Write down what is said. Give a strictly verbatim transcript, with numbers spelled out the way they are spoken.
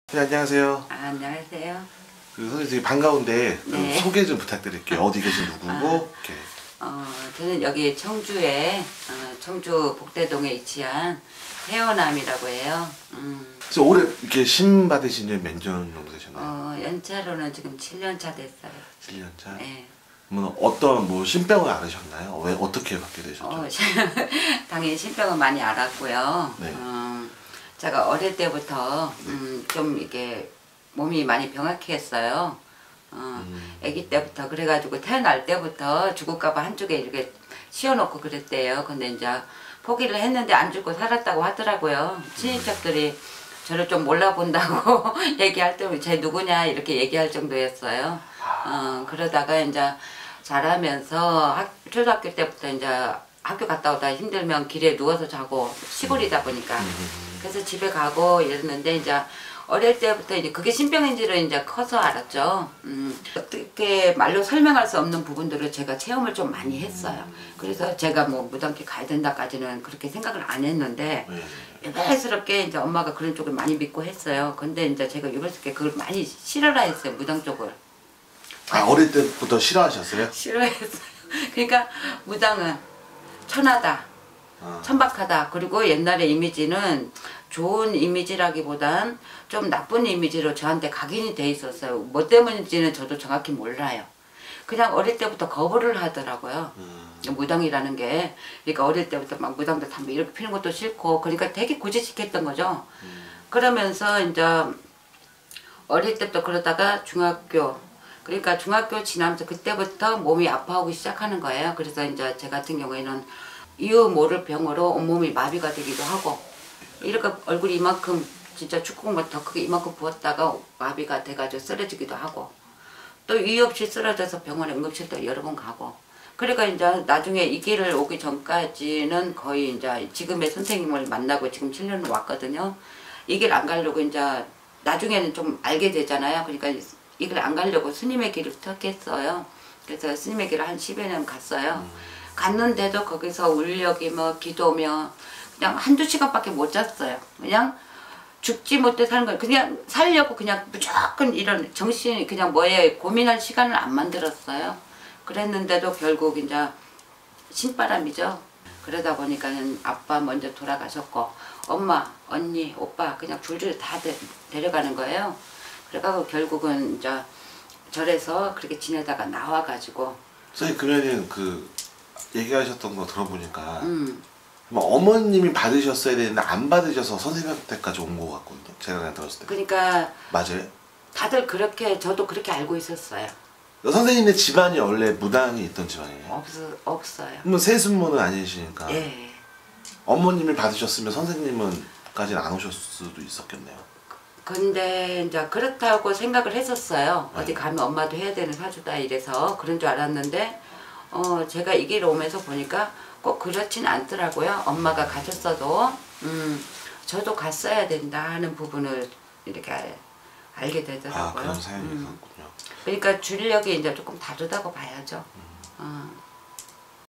네, 안녕하세요. 아, 안녕하세요. 그 선생님 되게 반가운데 좀 네. 소개 좀 부탁드릴게요. 어디 계신 누구고? 아. 이렇게. 어, 저는 여기 청주에 어, 청주 복대동에 위치한 태어남이라고 해요. 음, 그래서 올해 이렇게 신 받으신 지 몇 년 정도 되셨나요? 어, 연차로는 지금 칠 년 차 됐어요. 칠 년 차. 네. 그러면 어떤 뭐 신병을 앓으셨나요? 왜 어떻게 받게 되셨죠? 어, 당연히 신병은 많이 알았고요. 네. 어, 제가 어릴 때부터 음, 좀 이게 몸이 많이 병약했어요. 어, 음. 아기 때부터 그래가지고 태어날 때부터 죽을까봐 한쪽에 이렇게 씌워놓고 그랬대요. 근데 이제 포기를 했는데 안 죽고 살았다고 하더라고요. 친인척들이 저를 좀 몰라본다고 얘기할 때 쟤 누구냐 이렇게 얘기할 정도였어요. 어, 그러다가 이제 자라면서 학, 초등학교 때부터 이제 학교 갔다 오다 힘들면 길에 누워서 자고 시골이다 보니까 그래서 집에 가고 이랬는데 이제 어릴 때부터 이제 그게 신병인지를 이제 커서 알았죠. 음, 어떻게 말로 설명할 수 없는 부분들을 제가 체험을 좀 많이 했어요. 그래서 제가 뭐 무당길 가야 된다까지는 그렇게 생각을 안 했는데 유별스럽게 이제 엄마가 그런 쪽을 많이 믿고 했어요. 근데 이제 제가 유별스럽게 그걸 많이 싫어라 했어요. 무당 쪽을. 아, 어릴 때부터 싫어하셨어요? 싫어했어요. 그러니까 무당은 천하다. 아. 천박하다. 그리고 옛날의 이미지는 좋은 이미지라기보단 좀 나쁜 이미지로 저한테 각인이 돼 있었어요. 뭐 때문인지는 저도 정확히 몰라요. 그냥 어릴 때부터 거부를 하더라고요. 음. 무당이라는 게. 그러니까 어릴 때부터 막 무당도 담배 이렇게 피는 것도 싫고 그러니까 되게 구지식했던 거죠. 음. 그러면서 이제 어릴 때부터 그러다가 중학교 그러니까 중학교 지나면서 그때부터 몸이 아파오기 시작하는 거예요. 그래서 이제 제 같은 경우에는 이유 모를 병으로 온몸이 마비가 되기도 하고 이렇게 얼굴이 이만큼 진짜 축구공보다 더 크게 이만큼 부었다가 마비가 돼가지고 쓰러지기도 하고 또 이유 없이 쓰러져서 병원에 응급실도 여러 번 가고 그러니까 이제 나중에 이 길을 오기 전까지는 거의 이제 지금의 선생님을 만나고 지금 칠 년을 왔거든요. 이 길 안 가려고 이제 나중에는 좀 알게 되잖아요. 그러니까 이 길 안 가려고 스님의 길을 택했어요. 그래서 스님의 길을 한 십여 년 갔어요. 음. 갔는데도 거기서 울력이 뭐 기도며 그냥 한두 시간밖에 못 잤어요. 그냥 죽지 못해 사는 거예요. 그냥 살려고 그냥 무조건 이런 정신이 그냥 뭐에 고민할 시간을 안 만들었어요. 그랬는데도 결국 이제 신바람이죠. 그러다 보니까는 아빠 먼저 돌아가셨고 엄마, 언니, 오빠 그냥 줄줄 다 데, 데려가는 거예요. 그래가지고 결국은 이제 절에서 그렇게 지내다가 나와가지고 선생님 그러면은 그 얘기하셨던 거 들어보니까 음. 뭐 어머님이 받으셨어야 되는데 안 받으셔서 선생님한테까지 온 거 같거든요. 제가 그냥 들었을 때. 그러니까 맞아요? 다들 그렇게 저도 그렇게 알고 있었어요. 선생님네 집안이 원래 무당이 있던 집안이에요? 없, 없어요. 그러면 세순모는 아니시니까 예. 어머님이 받으셨으면 선생님은까지는 안 오셨을 수도 있었겠네요. 근데 이제 그렇다고 생각을 했었어요. 네. 어디 가면 엄마도 해야 되는 사주다 이래서 그런 줄 알았는데 어 제가 이 길 오면서 보니까 꼭 그렇진 않더라고요. 엄마가 가셨어도 음 저도 갔어야 된다 하는 부분을 이렇게 알, 알게 되더라고요. 아, 그런 사연이 음. 있었군요. 그러니까 줄력이 이제 조금 다르다고 봐야죠. 음. 어.